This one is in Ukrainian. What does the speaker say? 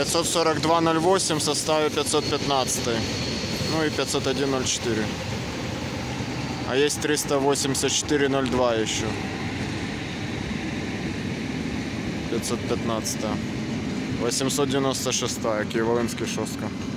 542.08 в составе 515. Ну и 501.04. А есть 384.02 еще. 515. 896. Києво-Волинський шостка.